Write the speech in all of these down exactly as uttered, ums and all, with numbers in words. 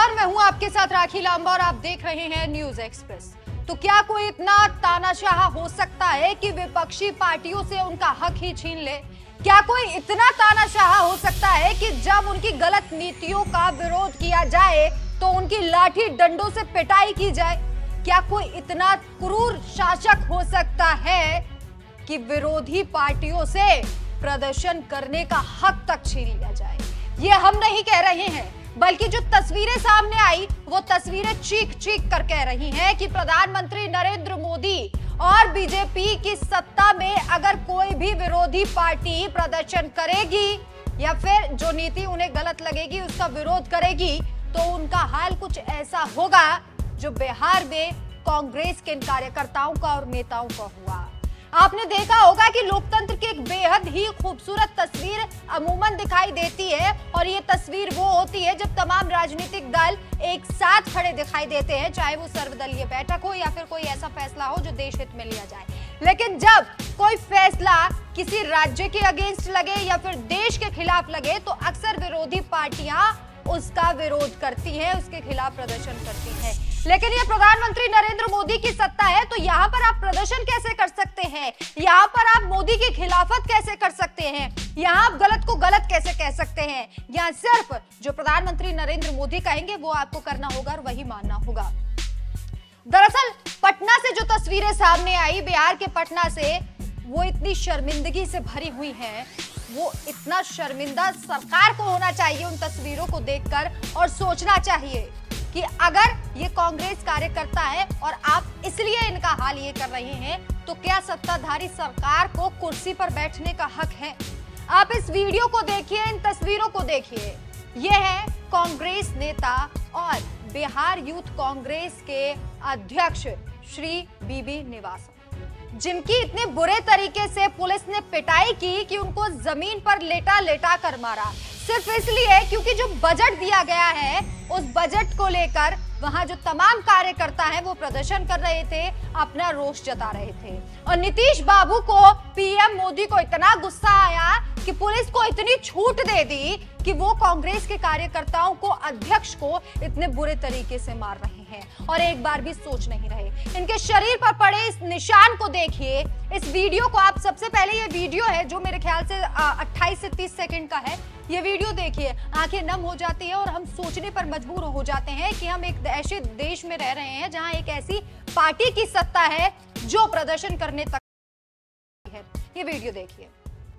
नमस्कार, मैं हूं आपके साथ राखी लांबा और आप देख रहे हैं न्यूज एक्सप्रेस। तो क्या कोई इतना तानाशाह हो सकता है कि विपक्षी पार्टियों से उनका हक ही छीन ले? क्या कोई इतना तानाशाह हो सकता है कि जब उनकी गलत नीतियों का विरोध किया जाए तो उनकी लाठी डंडों से पिटाई की जाए? क्या कोई इतना क्रूर शासक हो सकता है कि विरोधी पार्टियों से प्रदर्शन करने का हक तक छीन लिया जाए? ये हम नहीं कह रहे हैं, बल्कि जो तस्वीरें सामने आई वो तस्वीरें चीख चीख कर कह रही हैं कि प्रधानमंत्री नरेंद्र मोदी और बीजेपी की सत्ता में अगर कोई भी विरोधी पार्टी प्रदर्शन करेगी या फिर जो नीति उन्हें गलत लगेगी उसका विरोध करेगी तो उनका हाल कुछ ऐसा होगा जो बिहार में कांग्रेस के कार्यकर्ताओं का और नेताओं का हुआ। आपने देखा होगा कि लोकतंत्र की एक बेहद ही खूबसूरत तस्वीर अमूमन दिखाई देती है और ये तस्वीर वो होती है जब तमाम राजनीतिक दल एक साथ खड़े दिखाई देते हैं, चाहे वो सर्वदलीय बैठक हो या फिर कोई ऐसा फैसला हो जो देश हित में लिया जाए। लेकिन जब कोई फैसला किसी राज्य के अगेंस्ट लगे या फिर देश के खिलाफ लगे तो अक्सर विरोधी पार्टियां उसका विरोध करती है, उसके खिलाफ प्रदर्शन करती है। लेकिन ये प्रधानमंत्री नरेंद्र मोदी की सत्ता है तो यहाँ पर आप प्रदर्शन कैसे कर सकते हैं? यहाँ पर आप मोदी की खिलाफत कैसे कर सकते हैं? यहाँ आप गलत को गलत कैसे कह सकते हैं? यहाँ सिर्फ जो प्रधानमंत्री नरेंद्र मोदी कहेंगे वो आपको करना होगा और वही मानना होगा। दरअसल पटना से जो तस्वीरें सामने आई, बिहार के पटना से, वो इतनी शर्मिंदगी से भरी हुई है। वो इतना शर्मिंदा सरकार को होना चाहिए उन तस्वीरों को देखकर और सोचना चाहिए कि अगर ये कांग्रेस कार्यकर्ता है और आप इसलिए इनका हाल ये कर रहे हैं तो क्या सत्ताधारी सरकार को कुर्सी पर बैठने का हक है? आप इस वीडियो को देखिए, इन तस्वीरों को देखिए। ये है कांग्रेस नेता और बिहार यूथ कांग्रेस के अध्यक्ष श्री बीबी निवास, जिनकी इतने बुरे तरीके से पुलिस ने पिटाई की कि उनको जमीन पर लेटा लेटा कर मारा, सिर्फ इसलिए क्योंकि जो बजट दिया गया है उस बजट को लेकर वहां जो तमाम कार्यकर्ता हैं वो प्रदर्शन कर रहे थे, अपना रोष जता रहे थे। और नीतीश बाबू को, पीएम मोदी को इतना गुस्सा आया कि पुलिस को इतनी छूट दे दी कि वो कांग्रेस के कार्यकर्ताओं को, अध्यक्ष को इतने बुरे तरीके से मार रहे हैं और एक बार भी सोच नहीं रहे। इनके शरीर पर पड़े इस निशान को देखिए, इस वीडियो को आप सबसे पहले, ये वीडियो है जो मेरे ख्याल से अट्ठाईस से तीस सेकंड का है। ये वीडियो देखिए, आंखें नम हो जाती है और हम सोचने पर मजबूर हो जाते हैं कि हम एक ऐसे देश में रह रहे हैं जहां एक ऐसी पार्टी की सत्ता है जो प्रदर्शन करने तक है। ये वीडियो देखिए।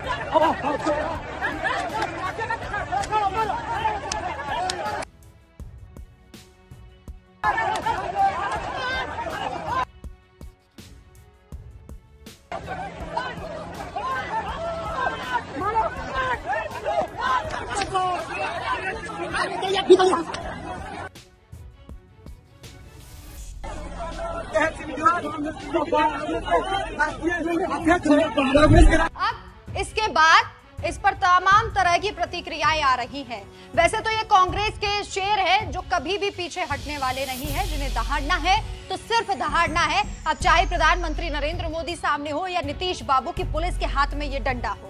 अब इसके बाद इस पर तमाम तरह की प्रतिक्रियाएं आ रही हैं। वैसे तो ये कांग्रेस के शेर है जो कभी भी पीछे हटने वाले नहीं है, जिन्हें दहाड़ना है तो सिर्फ दहाड़ना है। अब चाहे प्रधानमंत्री नरेंद्र मोदी सामने हो या नीतीश बाबू की पुलिस के हाथ में ये डंडा हो।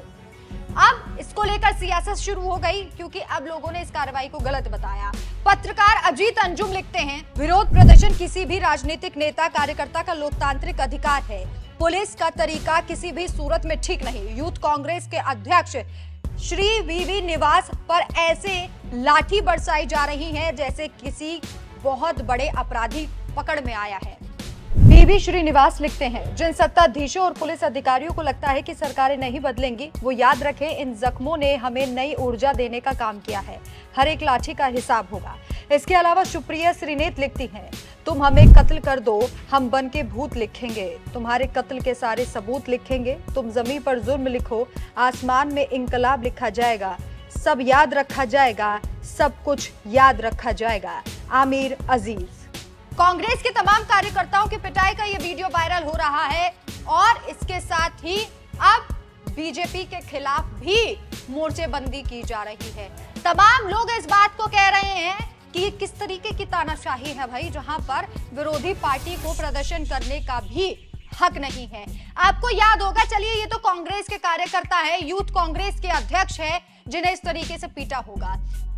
अब इसको लेकर सियासत शुरू हो गई क्योंकि अब लोगों ने इस कार्रवाई को गलत बताया। पत्रकार अजीत अंजुम लिखते हैं, विरोध प्रदर्शन किसी भी राजनीतिक नेता कार्यकर्ता का लोकतांत्रिक अधिकार है। पुलिस का तरीका किसी भी सूरत में ठीक नहीं। यूथ कांग्रेस के अध्यक्ष श्री बीबी निवास पर ऐसे लाठी बरसाई जा रही है जैसे किसी बहुत बड़े अपराधी पकड़ में आया है। बीबी श्रीनिवास लिखते हैं, जिन सत्ताधीशों और पुलिस अधिकारियों को लगता है कि सरकारें नहीं बदलेंगी, वो याद रखें इन जख्मों ने हमें नई ऊर्जा देने का काम किया है। हर एक लाठी का हिसाब होगा। इसके अलावा सुप्रिया श्रीनेत लिखती हैं, तुम हमें कत्ल कर दो, हम बन के भूत लिखेंगे, तुम्हारे कत्ल के सारे सबूत लिखेंगे। तुम जमीन पर जुर्म लिखो, आसमान में इंकलाब लिखा जाएगा। सब याद रखा जाएगा, सब कुछ याद रखा जाएगा। आमिर अजीज। कांग्रेस के तमाम कार्यकर्ताओं की पिटाई का ये वीडियो वायरल हो रहा है और इसके साथ ही अब बीजेपी के खिलाफ भी मोर्चेबंदी की जा रही है। तमाम लोग इस बात को कह रहे हैं कि ये किस तरीके की तानाशाही है भाई, जहां पर विरोधी पार्टी को प्रदर्शन करने का भी हक नहीं है। आपको याद होगा, चलिए ये तो कांग्रेस के कार्यकर्ता है, यूथ कांग्रेस के अध्यक्ष है जिन्हें इस तरीके से पीटा होगा।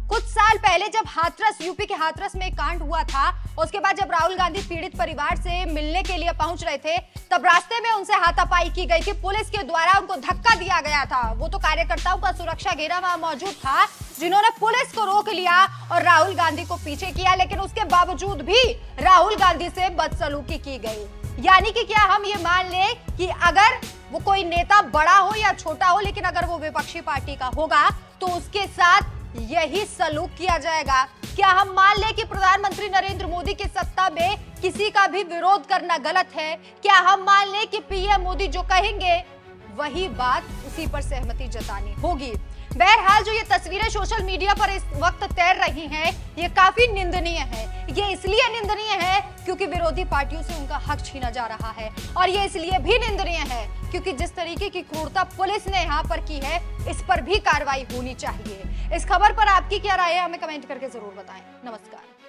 कुछ साल पहले जब हाथरस, यूपी के हाथरस में कांड हुआ था, उसके बाद जब राहुल गांधी पीड़ित परिवार से मिलने के लिए पहुंच रहे थे, तब रास्ते में उनसे हाथापाई की गई थी, पुलिस के द्वारा उनको धक्का दिया गया था। वो तो कार्यकर्ताओं का सुरक्षा घेरा वहां मौजूद था, जिन्होंने पुलिस को रोक लिया और राहुल गांधी को पीछे किया, लेकिन उसके बावजूद भी राहुल गांधी से बदसलूकी की गई। यानी कि क्या हम ये मान लें कि अगर वो कोई नेता बड़ा हो या छोटा हो, लेकिन अगर वो विपक्षी पार्टी का होगा तो उसके साथ यही सलूक किया जाएगा? क्या हम मान लें कि प्रधानमंत्री नरेंद्र मोदी की सत्ता में किसी का भी विरोध करना गलत है? क्या हम मान लें कि पीएम मोदी जो कहेंगे वही बात, उसी पर सहमति जतानी होगी? बहरहाल जो ये तस्वीरें सोशल मीडिया पर इस वक्त तैर रही हैं, ये काफी निंदनीय है। ये इसलिए निंदनीय है क्योंकि विरोधी पार्टियों से उनका हक छीना जा रहा है, और ये इसलिए भी निंदनीय है क्योंकि जिस तरीके की क्रूरता पुलिस ने यहाँ पर की है, इस पर भी कार्रवाई होनी चाहिए। इस खबर पर आपकी क्या राय है, हमें कमेंट करके जरूर बताएं। नमस्कार।